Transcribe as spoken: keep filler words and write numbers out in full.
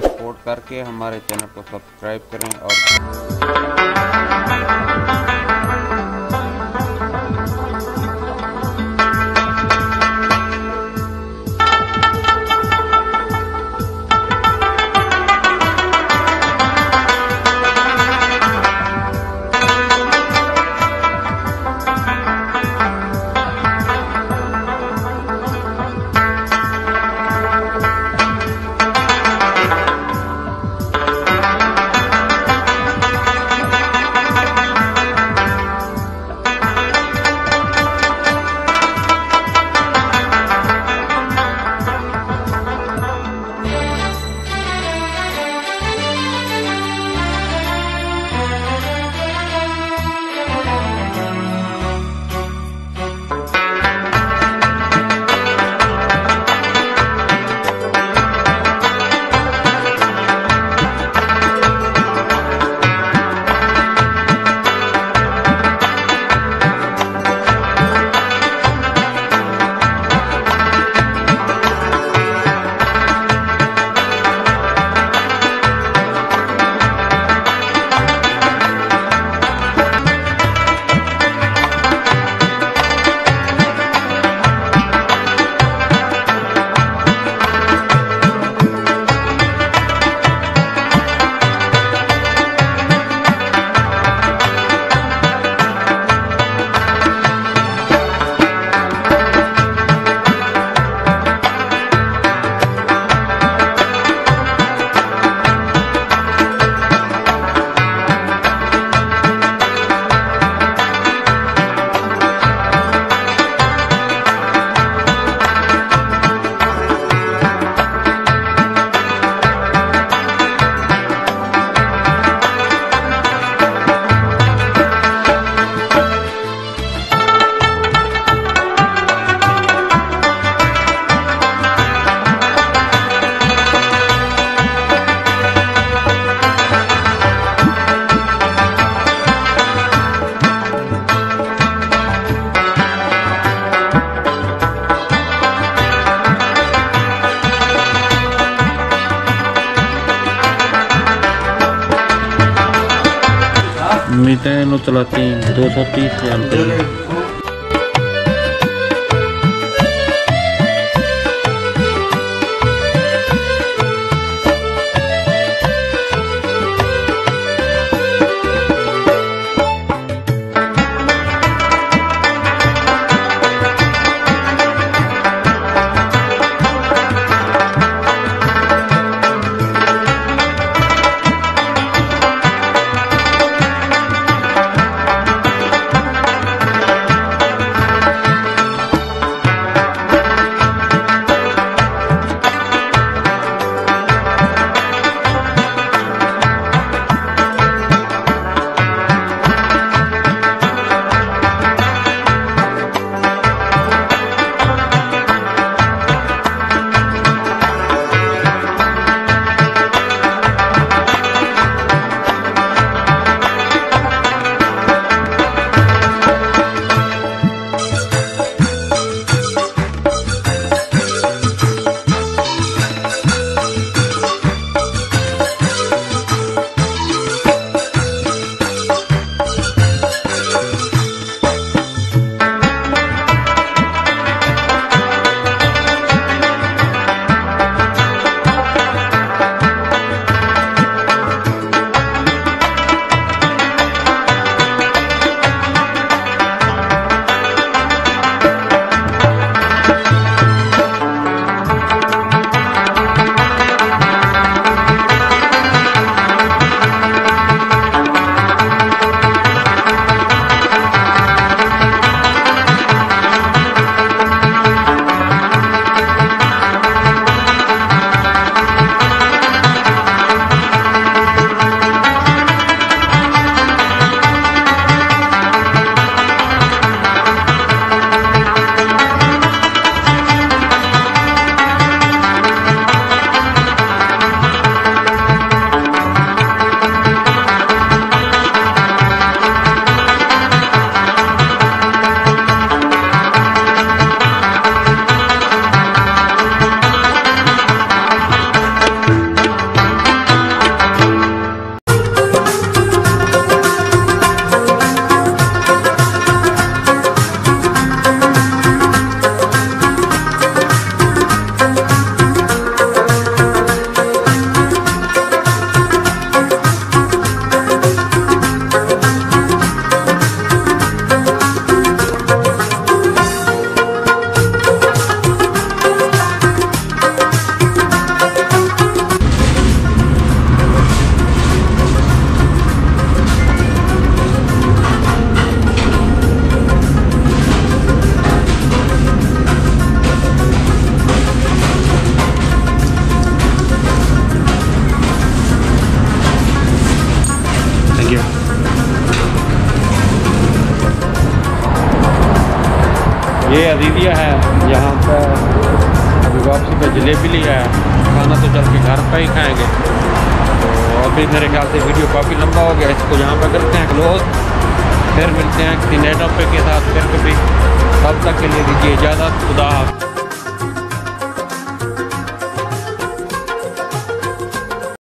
Support करके हमारे channel को सब्सक्राइब करें और मीटर नो चलाती दो सौ तीस एम्पीयर। ये अजीजिया है, यहाँ पर अभी वापसी पे जलेबी लिया है, खाना तो चल के घर पर ही खाएंगे। तो अभी मेरे ख्याल से वीडियो काफ़ी लंबा हो गया, इसको यहाँ पर करते हैं क्लोज। फिर मिलते हैं किसी नए टॉपिक के साथ फिर कभी, तब तक के लिए दीजिए इजाज़त। खुदा हाफ़िज़।